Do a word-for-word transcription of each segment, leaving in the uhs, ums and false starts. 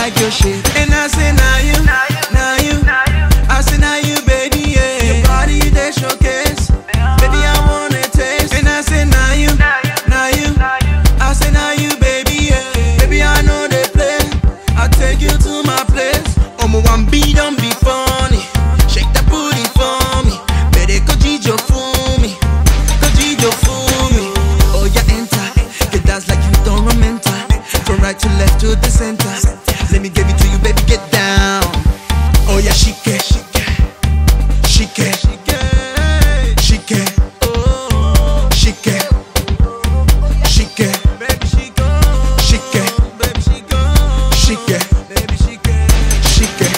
like your shape. And I say now you, now you, I say now you, baby, yeah. Your body they showcase, baby I wanna taste. And I say now you, now you, I say now you, baby, yeah. Baby I know they play, I take you to my place. Omo one be don't be funny, shake that booty for me. Better go jijo for me, go jijo for me. Oh yeah enter, get dance like you don't remember. From right to left to the center. Let me give it to you, baby, get down. Oh yeah, she can, she can, she can, she can, she can, she can, she can, baby, she can, she can, baby, she can, she can, baby, she can, she can.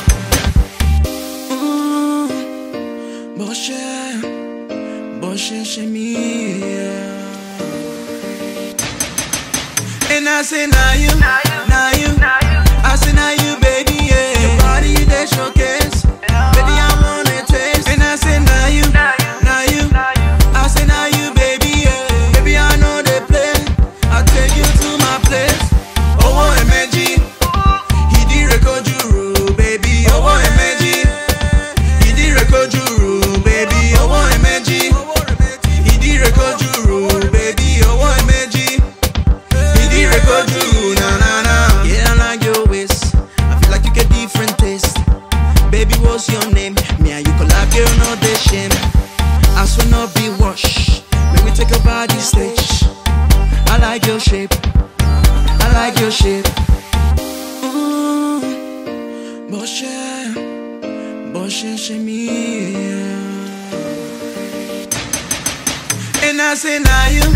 Mmm, Boshe, Boshe, shemi. And I say now you, now you, I say now you, baby, yeah. Your body they showcase, baby I wanna taste. And I say now you, now you, I say now you, baby, yeah. Baby I know they play, I take you to my place. Oh oh emeji, he di record you, baby. Oh oh emeji, he di record you, baby. Oh oh emeji, he di record you, baby. Oh oh emeji. Record you, na na na. Yeah, I like your waist. I feel like you get different taste. Baby, what's your name? Me and you collab, girl, no they shame. I swear not be wash. Make me take a body stage. I like your shape. I like your shape. Ooh, Boshe, Boshe, shemi. And I say now you.